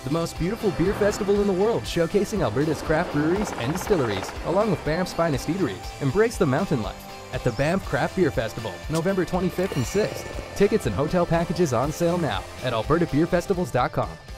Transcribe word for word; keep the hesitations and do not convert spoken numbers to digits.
the most beautiful beer festival in the world, showcasing Alberta's craft breweries and distilleries, along with Banff's finest eateries. Embrace the mountain life at the Banff Craft Beer Festival, November twenty-fifth and sixth. Tickets and hotel packages on sale now at alberta beer festivals dot com.